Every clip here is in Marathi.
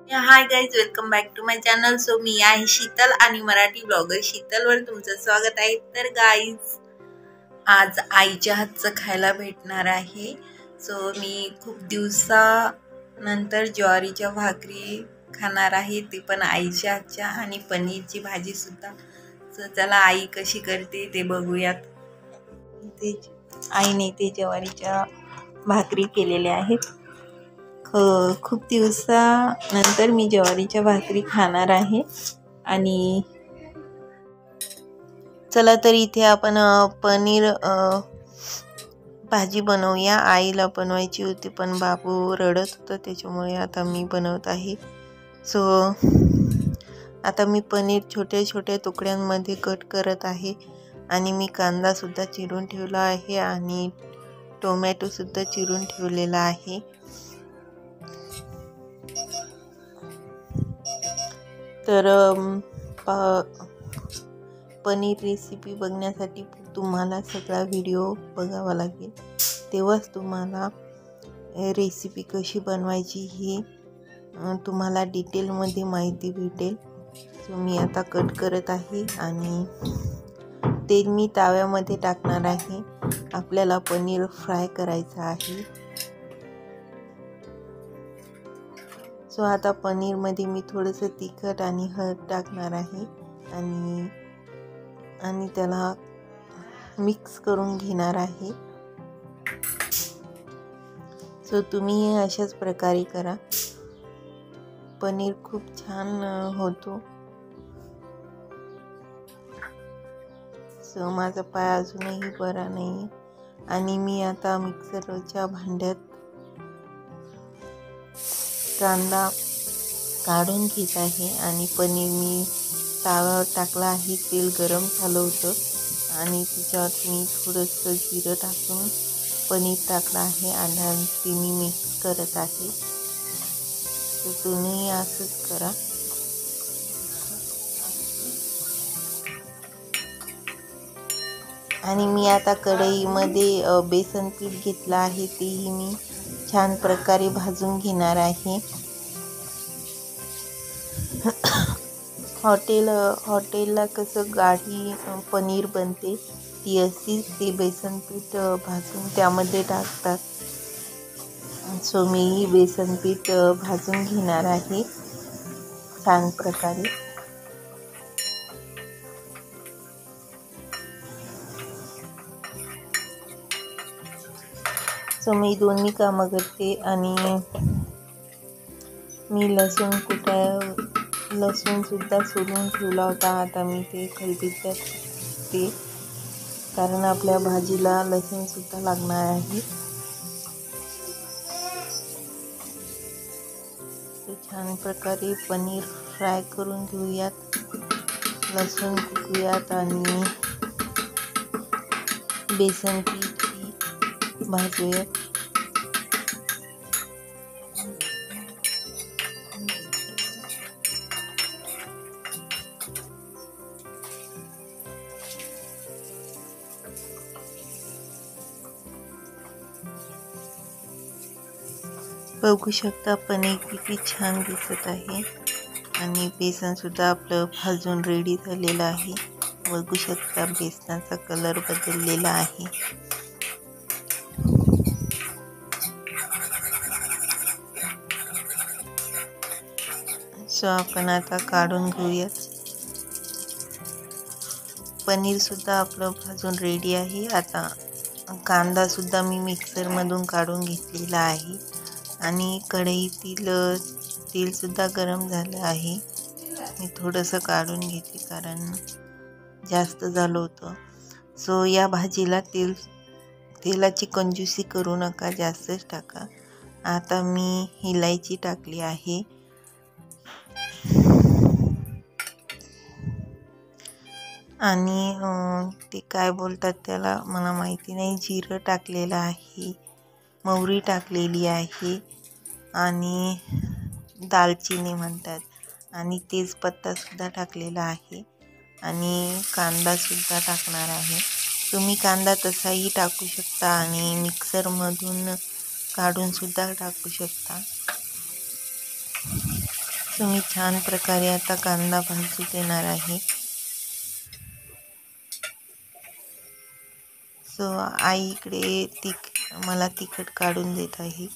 High guys, welcome back to my channel. So मी आहे शीतल आणि मराठी ब्लॉगर शीतलवर तुमचं स्वागत आहे. तर गाईज, आज आईच्या हातचं खायला भेटणार आहे. सो मी खूप दिवसानंतर ज्वारीच्या भाकरी खाणार आहे, ते पण आईच्या हातच्या, आणि पनीरची भाजी सुद्धा. सो चला आई कशी करते ते बघूयात. ते आईने ते ज्वारीच्या भाकरी केलेल्या आहेत. खूप दिवसानंतर मी ज्वारीच्या भाकरी खाणार आहे. आणि चला तर इथे आपण पनीर भाजी बनवूया. आईला बनवायची होती पण बाबू रडत होता, त्याच्यामुळे आता मी बनवत आहे. सो आता मी पनीर छोट्या छोट्या तुकड्यांमध्ये कट करत आहे. आणि मी कांदा सुद्धा चिरून ठेवला आहे आणि टोमॅटो सुद्धा चिरून ठेवलेला आहे. तर पनीर रेसिपी बघण्यासाठी तुम्हाला सगळा व्हिडिओ बघावा लागेल, तेव्हाच तुम्हाला रेसिपी कशी बनवायची ही तुम्हाला डिटेलमध्ये माहिती भेटेल. सो मी आता कट करत आहे आणि ते मी तव्यामध्ये टाकणार आहे. आपल्याला पनीर फ्राय करायचं आहे. सो आता पनीरमध्ये मी थोडंसं तिखट आणि हळद टाकणार आहे आणि त्याला मिक्स करून घेणार आहे. सो तुम्ही अशाच प्रकारे करा. पनीर खूप छान होतो. सो माझा पाय अजूनही बरा नाही आणि मी आता मिक्सरच्या भांड्यात कांदा काढून घेत आहे आणि पनीर मी तव्यावर टाकला आहे. तेल गरम झालं होतं आणि त्याच्यावर मी थोडंसं जिरं टाकून पनीर टाकलं आहे आणि ते मी मिक्स करत आहे. तर तुम्ही असंच करा. आणि मी आता कढईमध्ये बेसन पीठ घेतलं आहे, तेही मी छान प्रकारे भाजून घेणार आहे. हॉटेलला कसं गाढी पनीर बनते, ती अशी ते बेसन पीठ भाजून त्यामध्ये टाकतात. सो मी बेसन पीठ भाजून घेणार आहे छान प्रकारे. सो मी दोन्ही कामं करते. आणि मी लसूण सुद्धा सोलून ठेवला होता. आता मी ते खलबत्त्यात टाकते, कारण आपल्या भाजीला लसूण सुद्धा लागणार आहे. ते छान प्रकारे पनीर फ्राय करून घेऊयात. लसूण टाकूयात आणि बेसन पीठ भाजूयात. बघू शकता पनीर किती छान दिसत आहे आणि बेसन सुद्धा आपलं भाजून रेडी झालेलं आहे. बघू शकता बेसनाचा कलर बदललेला आहे. सो आपण आता काढून घेऊयात. पनीर सुद्धा आपलं भाजून रेडी आहे. आता कांदा सुद्धा मी मिक्सरमधून काढून घेतलेला आहे आणि कढईतील तेल सुद्धा गरम झालं आहे. मी थोडंसं काढून घेते कारण जास्त झालं होतं. सो या भाजीला तेलाची कंजूसी करू नका, जास्तच टाका. आता मी इलायची टाकली आहे आणि ते काय बोलतात त्याला मला माहिती नाही. जिरं टाकलेलं आहे, मोहरी टाकलेली आहे आणि दालचिनी म्हणतात, आणि तेजपत्तासुद्धा टाकलेला आहे आणि कांदासुद्धा टाकणार आहे. तुम्ही कांदा तसाही टाकू शकता आणि मिक्सरमधून काढूनसुद्धा टाकू शकता. मी छान प्रकारे आता कांदा भाजू देणार आहे। सो आई इकडे मला तिखट काढून देत आहे।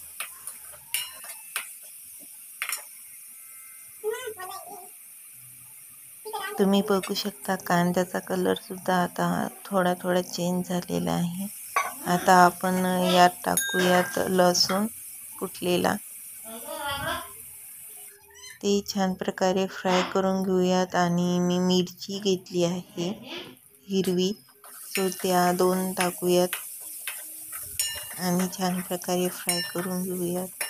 तुम्ही बघू शकता कांद्याचा कलर सुद्धा आता थोडा थोडा चेंज झालेला आहे। आता आपण यात टाकूयात लसूण कुटलेला, ते छान प्रकारे फ्राय करून घेऊयात। आणि मी मिरची घेतली आहे हिरवी, सो त्या 2 टाकूयात आणि छान प्रकारे फ्राय करून घेऊयात।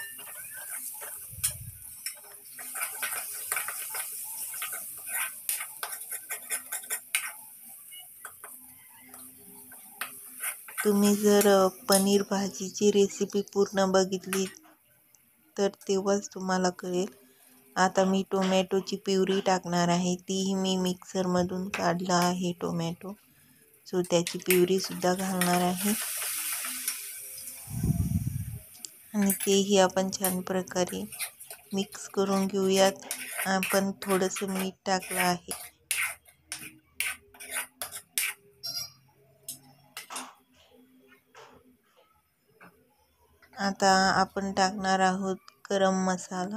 तुम्ही जर पनीर भाजीची रेसिपी पूर्ण बघितली तर तेव्हाच तुम्हाला कळेल। आता मी टोमॅटोची प्युरी टाकणार आहे, तीही मी मिक्सरमधून काढला आहे टोमॅटो, सो त्याची प्युरी सुद्धा घालणार आहे। आणि तेही आपण छान प्रकारे मिक्स करून घेऊयात। आपण थोडंसं मीठ टाकलं आहे। आता आपण टाकणार आहोत गरम मसाला,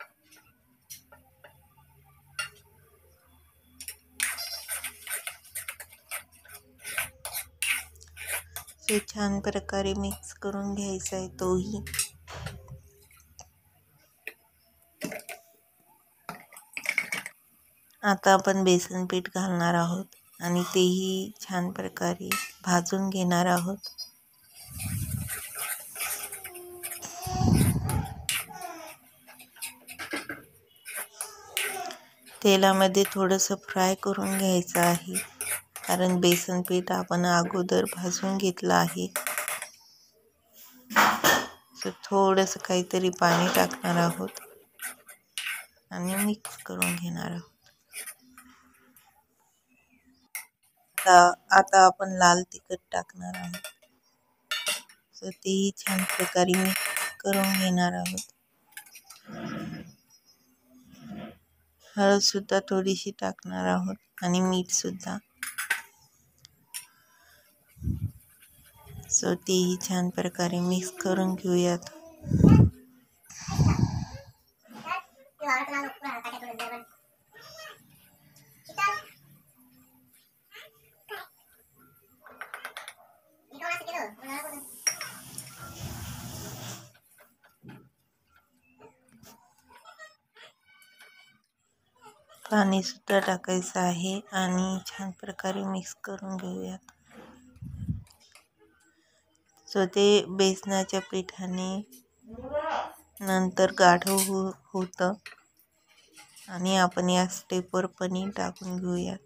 ते छान प्रकारे मिक्स करून घ्यायचा आहे तोही। आता आपण बेसन पीठ घालणार आहोत आणि तेही छान प्रकारे भाजून घेणार आहोत। तेलामध्ये थोडंसं फ्राय करून घ्यायचं आहे, कारण बेसन पीठ आपण अगोदर भाजून घेतलं आहे। सो थोडंसं काहीतरी पाणी टाकणार आहोत आणि मिक्स करून घेणार आहोत। आता आपण लाल तिखट टाकणार आहोत, सो तेही छान प्रकारे मिक्स करून घेणार आहोत। हळद सुद्धा थोडीशी टाकणार आहोत आणि मीठ सुद्धा, सो तेही छान प्रकारे मिक्स करून घेऊयात। पाणी सुद्धा टाकायचं आहे आणि छान प्रकारे मिक्स करून घेऊयात। सो ते बेसनाच्या पिठाने नंतर गाढव होतं आणि आपण या स्टेपवर पनीर टाकून घेऊयात।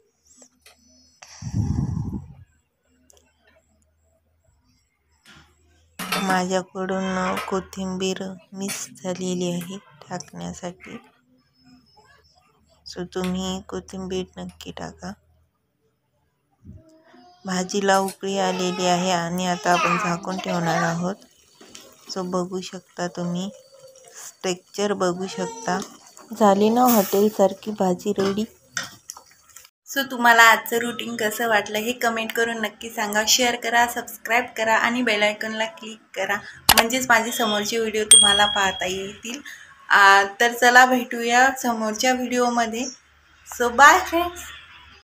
माझ्याकडून कोथिंबीर मिस झालेली आहे टाकण्यासाठी, सो तुम्ही कोथिंबीर नक्की टाका। भाजीला उकळी आलेली आहे आणि आता आपण झाकून ठेवणार आहोत। सो बघू शकता तुम्ही, टेक्स्चर बघू शकता, झाली ना हॉटेलसारखी भाजी रेडी। सो तुम्हाला आजचं रुटीन कसं वाटलं हे कमेंट करून नक्की सांगा। शेअर करा, सबस्क्राईब करा आणि बेल आयकॉनला क्लिक करा, म्हणजेच माझे समोरचे व्हिडिओ तुम्हाला पाहता येतील। तर चला भेटूया समोरच्या व्हिडिओमध्ये। So bye friends.